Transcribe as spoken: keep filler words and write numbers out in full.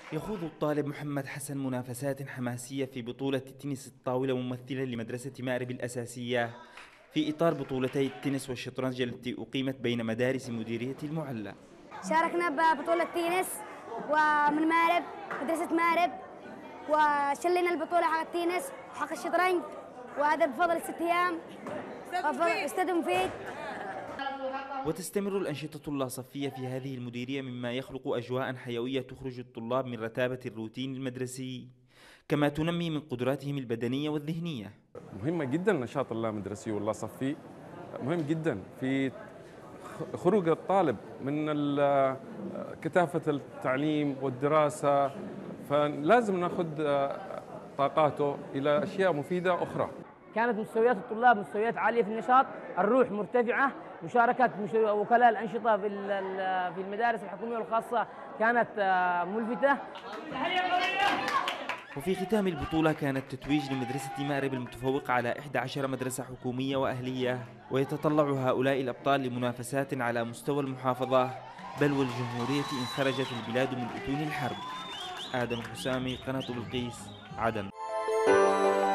يخوض الطالب محمد حسن منافسات حماسية في بطولة تنس الطاولة ممثلا لمدرسة مأرب الأساسية في إطار بطولتي التنس والشطرنج التي أقيمت بين مدارس مديرية المعلى. شاركنا ببطولة تنس ومن مأرب مدرسة مأرب، وشلنا البطولة حق التنس وحق الشطرنج، وهذا بفضل ست أيام استاذ مفيد. وتستمر الأنشطة اللاصفية في هذه المديرية مما يخلق أجواء حيوية تخرج الطلاب من رتابة الروتين المدرسي، كما تنمي من قدراتهم البدنية والذهنية. مهمة جدا النشاط اللامدرسي واللاصفي، مهم جدا في خروج الطالب من كثافة التعليم والدراسة، فلازم ناخذ طاقاته إلى أشياء مفيدة أخرى. كانت مستويات الطلاب مستويات عالية في النشاط، الروح مرتفعة، مشاركة وكلاء الأنشطة في المدارس الحكومية والخاصة كانت ملفتة. وفي ختام البطولة كان التتويج لمدرسة مأرب المتفوقة على إحدى عشرة مدرسة حكومية وأهلية، ويتطلع هؤلاء الأبطال لمنافسات على مستوى المحافظة بل والجمهورية إن خرجت البلاد من أتون الحرب. آدم حسامي، قناة بلقيس، عدن.